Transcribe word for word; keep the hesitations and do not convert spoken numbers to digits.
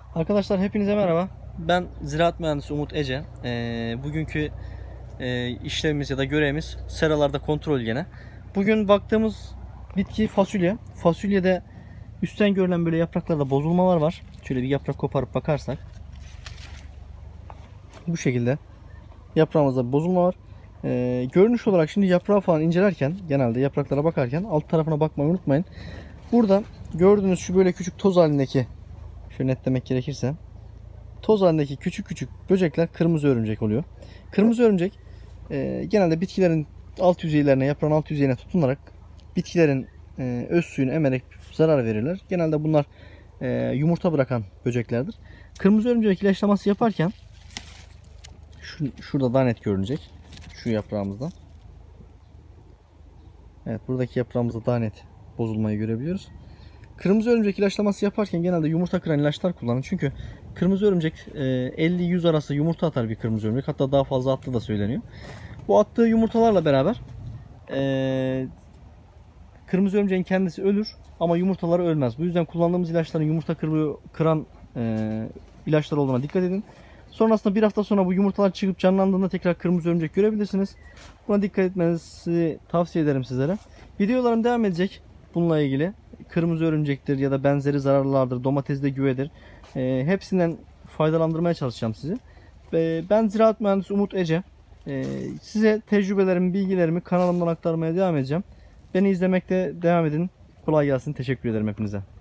Arkadaşlar hepinize merhaba. Ben Ziraat Mühendisi Umut Ece. Ee, bugünkü e, işlevimiz ya da görevimiz seralarda kontrol gene. Bugün baktığımız bitki fasulye. Fasulyede üstten görülen böyle yapraklarda bozulmalar var. Şöyle bir yaprak koparıp bakarsak. Bu şekilde yaprağımızda bir bozulma var. Ee, görünüş olarak şimdi yaprağı falan incelerken, genelde yapraklara bakarken alt tarafına bakmayı unutmayın. Burada gördüğünüz şu böyle küçük toz halindeki, şöyle netlemek gerekirse, toz halindeki küçük küçük böcekler kırmızı örümcek oluyor. Kırmızı örümcek e, genelde bitkilerin alt yüzeylerine, yaprağın alt yüzeyine tutunarak bitkilerin e, öz suyunu emerek zarar verirler. Genelde bunlar e, yumurta bırakan böceklerdir. Kırmızı örümcek ilaçlaması yaparken şu, şurada daha net görünecek. Şu yaprağımızdan. Evet, buradaki yaprağımızda daha net bozulmayı görebiliyoruz. Kırmızı örümcek ilaçlaması yaparken genelde yumurta kıran ilaçlar kullanın. Çünkü kırmızı örümcek elli yüz arası yumurta atar bir kırmızı örümcek. Hatta daha fazla attığı da söyleniyor. Bu attığı yumurtalarla beraber e, kırmızı örümceğin kendisi ölür ama yumurtaları ölmez. Bu yüzden kullandığımız ilaçların yumurta kıran e, ilaçlar olduğuna dikkat edin. Sonrasında bir hafta sonra bu yumurtalar çıkıp canlandığında tekrar kırmızı örümcek görebilirsiniz. Buna dikkat etmenizi tavsiye ederim sizlere. Videolarım devam edecek bununla ilgili. Kırmızı örümcektir ya da benzeri zararlardır, domatesde güvedir. E, hepsinden faydalandırmaya çalışacağım sizi. E, ben Ziraat Mühendisi Umut Ece. E, size tecrübelerimi, bilgilerimi kanalımdan aktarmaya devam edeceğim. Beni izlemekte devam edin. Kolay gelsin. Teşekkür ederim hepinize.